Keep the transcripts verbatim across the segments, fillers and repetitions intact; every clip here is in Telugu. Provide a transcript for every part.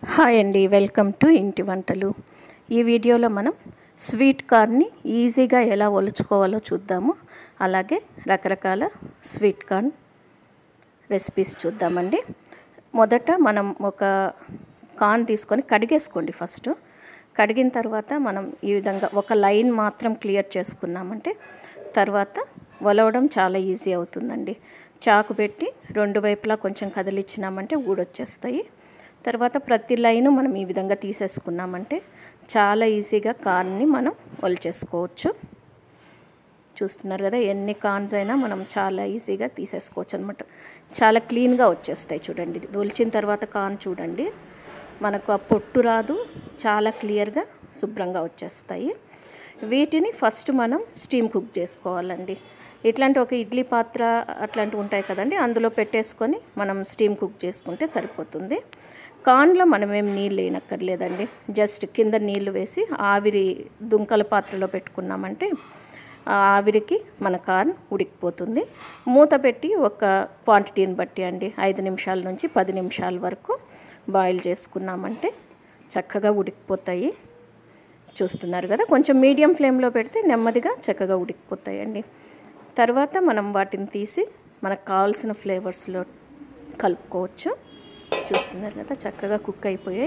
హాయ్ అండి, వెల్కమ్ టు ఇంటి వంటలు. ఈ వీడియోలో మనం స్వీట్ కార్న్ని ఈజీగా ఎలా ఒలుచుకోవాలో చూద్దాము. అలాగే రకరకాల స్వీట్ కార్న్ రెసిపీస్ చూద్దామండి. మొదట మనం ఒక కార్న్ తీసుకొని కడిగేసుకోండి. ఫస్ట్ కడిగిన తర్వాత మనం ఈ విధంగా ఒక లైన్ మాత్రం క్లియర్ చేసుకున్నామంటే తర్వాత ఒలవడం చాలా ఈజీ అవుతుందండి. చాకు పెట్టి రెండు వైపులా కొంచెం కదిలిచ్చినామంటే ఊడొచ్చేస్తాయి. తర్వాత ప్రతి లైను మనం ఈ విధంగా తీసేసుకున్నామంటే చాలా ఈజీగా కార్న్ని మనం ఒలిచేసుకోవచ్చు. చూస్తున్నారు కదా, ఎన్ని కార్న్స్ అయినా మనం చాలా ఈజీగా తీసేసుకోవచ్చు అనమాట. చాలా క్లీన్గా వచ్చేస్తాయి. చూడండి, ఒలిచిన తర్వాత కార్న్ చూడండి, మనకు ఆ పొట్టు రాదు, చాలా క్లియర్గా శుభ్రంగా వచ్చేస్తాయి. వీటిని ఫస్ట్ మనం స్టీమ్ కుక్ చేసుకోవాలండి. ఇట్లాంటి ఒక ఇడ్లీ పాత్ర అట్లాంటివి ఉంటాయి కదండి, అందులో పెట్టేసుకొని మనం స్టీమ్ కుక్ చేసుకుంటే సరిపోతుంది. కార్న్లో మనం ఏం నీళ్ళు వేయనక్కర్లేదండి. జస్ట్ కింద నీళ్లు వేసి ఆవిరి దుంకల పాత్రలో పెట్టుకున్నామంటే ఆవిరికి మన కార్న్ ఉడికిపోతుంది. మూత పెట్టి ఒక క్వాంటిటీని బట్టి అండి ఐదు నిమిషాల నుంచి పది నిమిషాల వరకు బాయిల్ చేసుకున్నామంటే చక్కగా ఉడికిపోతాయి. చూస్తున్నారు కదా, కొంచెం మీడియం ఫ్లేమ్లో పెడితే నెమ్మదిగా చక్కగా ఉడికిపోతాయండి. తర్వాత మనం వాటిని తీసి మనకు కావాల్సిన ఫ్లేవర్స్లో కలుపుకోవచ్చు. చూస్తున్నారు కదా, చక్కగా కుక్ అయిపోయాయి.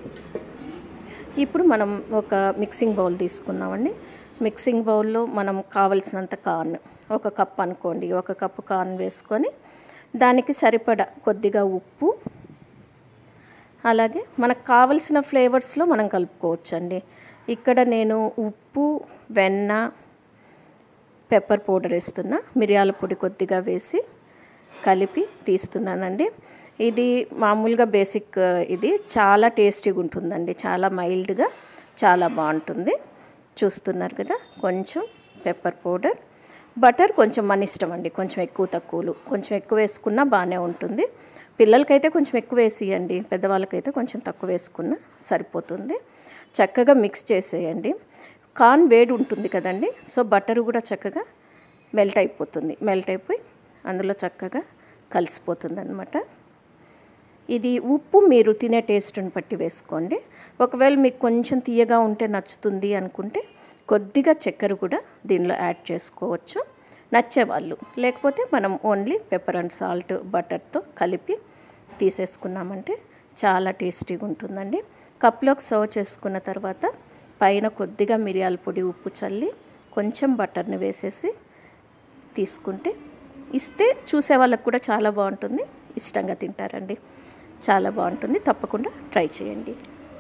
ఇప్పుడు మనం ఒక మిక్సింగ్ బౌల్ తీసుకుందామండి. మిక్సింగ్ బౌల్లో మనం కావలసినంత కార్న్, ఒక కప్ అనుకోండి, ఒక కప్పు కార్న్ వేసుకొని దానికి సరిపడా కొద్దిగా ఉప్పు, అలాగే మనకు కావలసిన ఫ్లేవర్స్లో మనం కలుపుకోవచ్చండి. ఇక్కడ నేను ఉప్పు, వెన్న, పెప్పర్ పౌడర్ వేస్తున్నా, మిరియాల పొడి కొద్దిగా వేసి కలిపి తీస్తున్నానండి. ఇది మామూలుగా బేసిక్, ఇది చాలా టేస్టీగా ఉంటుందండి, చాలా మైల్డ్గా చాలా బాగుంటుంది. చూస్తున్నారు కదా, కొంచెం పెప్పర్ పౌడర్, బటర్ కొంచెం మన ఇష్టం అండి, కొంచెం ఎక్కువ తక్కువలు, కొంచెం ఎక్కువ వేసుకున్నా బాగానే ఉంటుంది. పిల్లలకైతే కొంచెం ఎక్కువ వేసియండి, పెద్దవాళ్ళకైతే కొంచెం తక్కువ వేసుకున్నా సరిపోతుంది. చక్కగా మిక్స్ చేసేయండి. కార్న్ వేడి ఉంటుంది కదండి, సో బటర్ కూడా చక్కగా మెల్ట్ అయిపోతుంది. మెల్ట్ అయిపోయి అందులో చక్కగా కలిసిపోతుంది అన్నమాట. ఇది ఉప్పు మీరు తినే టేస్ట్ని బట్టి వేసుకోండి. ఒకవేళ మీకు కొంచెం తీయగా ఉంటే నచ్చుతుంది అనుకుంటే కొద్దిగా చక్కెర కూడా దీనిలో యాడ్ చేసుకోవచ్చు, నచ్చేవాళ్ళు. లేకపోతే మనం ఓన్లీ పెప్పర్ అండ్ సాల్ట్ బటర్తో కలిపి తీసేసుకున్నామంటే చాలా టేస్టీగా ఉంటుందండి. కప్లోకి సర్వ్ చేసుకున్న తర్వాత పైన కొద్దిగా మిరియాల పొడి, ఉప్పు చల్లి కొంచెం బటర్ని వేసేసి తీసుకుంటే ఇస్తే చూసే వాళ్ళకు కూడా చాలా బాగుంటుంది, ఇష్టంగా తింటారండి. చాలా బాగుంటుంది, తప్పకుండా ట్రై చేయండి.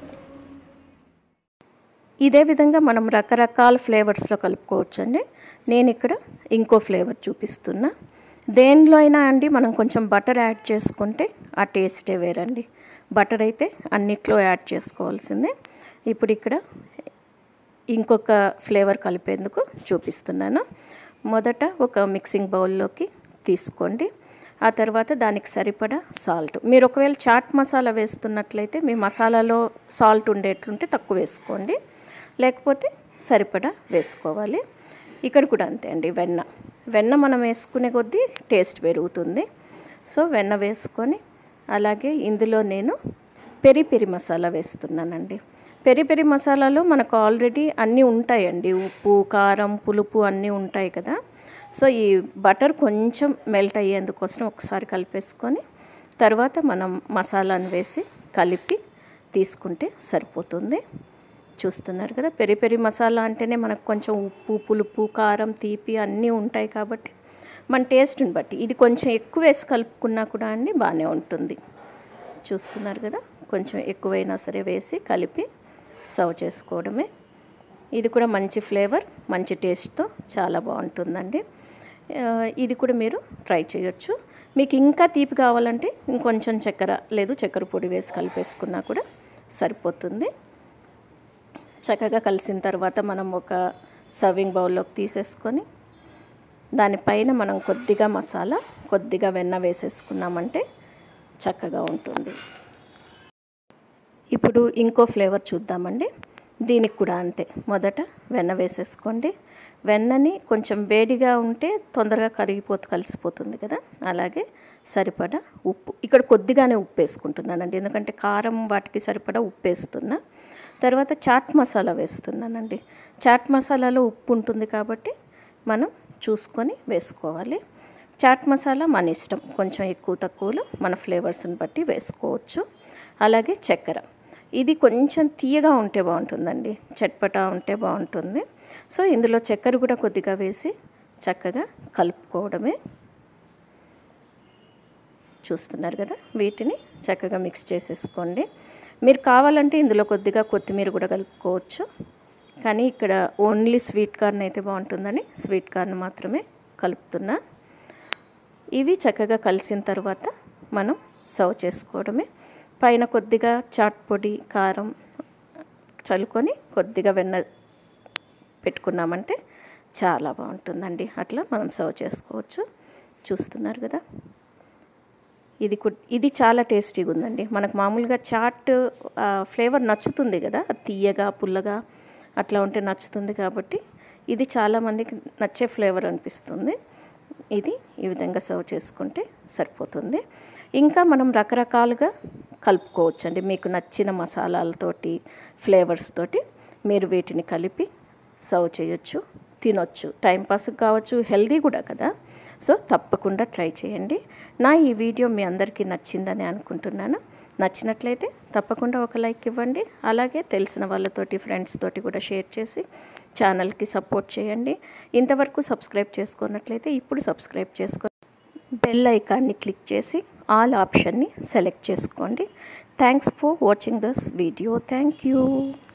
ఇదే విధంగా మనం రకరకాల ఫ్లేవర్స్లో కలుపుకోవచ్చండి. నేను ఇక్కడ ఇంకో ఫ్లేవర్ చూపిస్తున్నా. దేనిలో అయినా అండి మనం కొంచెం బటర్ యాడ్ చేసుకుంటే ఆ టేస్టే వేరండి. బటర్ అయితే అన్నిట్లో యాడ్ చేసుకోవాల్సిందే. ఇప్పుడు ఇక్కడ ఇంకొక ఫ్లేవర్ కలిపేందుకు చూపిస్తున్నాను. మొదట ఒక మిక్సింగ్ బౌల్లోకి తీసుకోండి. ఆ తర్వాత దానికి సరిపడా సాల్ట్, మీరు ఒకవేళ చాట్ మసాలా వేస్తున్నట్లయితే మీ మసాలాలో సాల్ట్ ఉండేట్లుంటే తక్కువ వేసుకోండి, లేకపోతే సరిపడా వేసుకోవాలి. ఇక్కడ కూడా అంతే అండి, వెన్న వెన్న మనం వేసుకునే కొద్దీ టేస్ట్ పెరుగుతుంది. సో వెన్న వేసుకొని, అలాగే ఇందులో నేను పెరి పెరి మసాలా వేస్తున్నానండి. పెరి పెరి మసాలాలో మనకు ఆల్రెడీ అన్నీ ఉంటాయండి, ఉప్పు, కారం, పులుపు అన్నీ ఉంటాయి కదా. సో ఈ బటర్ కొంచెం మెల్ట్ అయ్యేందుకోసం ఒకసారి కలిపేసుకొని తర్వాత మనం మసాలాను వేసి కలిపి తీసుకుంటే సరిపోతుంది. చూస్తున్నారు కదా, పెరి పెరి మసాలా అంటేనే మనకు కొంచెం ఉప్పు, పులుపు, కారం, తీపి అన్నీ ఉంటాయి కాబట్టి మన టేస్ట్ని బట్టి ఇది కొంచెం ఎక్కువ వేసి కలుపుకున్నా కూడా అండి బాగానే ఉంటుంది. చూస్తున్నారు కదా, కొంచెం ఎక్కువైనా సరే వేసి కలిపి సర్వ్ చేసుకోవడమే. ఇది కూడా మంచి ఫ్లేవర్, మంచి టేస్ట్తో చాలా బాగుంటుందండి. ఇది కూడా మీరు ట్రై చేయొచ్చు. మీకు ఇంకా తీపి కావాలంటే ఇంకొంచెం చక్కెర లేదు చక్కెర పొడి వేసి కలిపేసుకున్నా కూడా సరిపోతుంది. చక్కగా కలిసిన తర్వాత మనం ఒక సర్వింగ్ బౌల్లోకి తీసేసుకొని దానిపైన మనం కొద్దిగా మసాలా, కొద్దిగా వెన్న వేసేసుకున్నామంటే చక్కగా ఉంటుంది. ఇప్పుడు ఇంకో ఫ్లేవర్ చూద్దామండి. దీనికి కూడా అంతే, మొదట వెన్న వేసేసుకోండి. వెన్నని కొంచెం వేడిగా ఉంటే తొందరగా కరిగిపోతూ కలిసిపోతుంది కదా, అలాగే సరిపడా ఉప్పు, ఇక్కడ కొద్దిగానే ఉప్పు వేసుకుంటున్నానండి ఎందుకంటే కారం వాటికి సరిపడా ఉప్పు వేస్తున్నా. తర్వాత చాట్ మసాలా వేస్తున్నానండి. చాట్ మసాలాలో ఉప్పు ఉంటుంది కాబట్టి మనం చూసుకొని వేసుకోవాలి. చాట్ మసాలా మన ఇష్టం, కొంచెం ఎక్కువ తక్కువలో మన ఫ్లేవర్స్ని బట్టి వేసుకోవచ్చు. అలాగే చక్కెర, ఇది కొంచెం తీయగా ఉంటే బాగుంటుందండి, చట్పటా ఉంటే బాగుంటుంది. సో ఇందులో చక్కెర కూడా కొద్దిగా వేసి చక్కగా కలుపుకోవడమే. చూస్తున్నారు కదా, వీటిని చక్కగా మిక్స్ చేసేసుకోండి. మీరు కావాలంటే ఇందులో కొద్దిగా కొత్తిమీర కూడా కలుపుకోవచ్చు, కానీ ఇక్కడ ఓన్లీ స్వీట్ కార్న్ అయితే బాగుంటుందని స్వీట్ కార్న్ మాత్రమే కలుపుతున్నా. ఇవి చక్కగా కలిసిన తర్వాత మనం సర్వ్ చేసుకోవడమే. పైన కొద్దిగా చాట్ పొడి, కారం చల్లుకొని కొద్దిగా వెన్న పెట్టుకున్నామంటే చాలా బాగుంటుందండి. అట్లా మనం సర్వ్ చేసుకోవచ్చు. చూస్తున్నారు కదా, ఇది ఇది చాలా టేస్టీగా ఉందండి. మనకు మామూలుగా చాట్ ఫ్లేవర్ నచ్చుతుంది కదా, తీయగా పుల్లగా అట్లా ఉంటే నచ్చుతుంది కాబట్టి ఇది చాలామందికి నచ్చే ఫ్లేవర్ అనిపిస్తుంది. ఇది ఈ విధంగా సర్వ్ చేసుకుంటే సరిపోతుంది. ఇంకా మనం రకరకాలుగా కలుపుకోవచ్చండి. మీకు నచ్చిన మసాలాలతోటి, ఫ్లేవర్స్ తోటి మీరు వీటిని కలిపి సర్వ్ చేయొచ్చు, తినొచ్చు. టైంపాస్కి కావచ్చు, హెల్దీ కూడా కదా. సో తప్పకుండా ట్రై చేయండి. నా ఈ వీడియో మీ అందరికీ నచ్చిందని అనుకుంటున్నాను. నచ్చినట్లయితే తప్పకుండా ఒక లైక్ ఇవ్వండి. అలాగే తెలిసిన వాళ్ళతోటి, ఫ్రెండ్స్ తోటి కూడా షేర్ చేసి ఛానల్కి సపోర్ట్ చేయండి. ఇంతవరకు సబ్స్క్రైబ్ చేసుకున్నట్లయితే ఇప్పుడు సబ్స్క్రైబ్ చేసుకొని బెల్ ఐకాన్ని క్లిక్ చేసి ఆల్ ఆప్షన్ని సెలెక్ట్ చేసుకోండి. Thanks for watching this video. Thank you.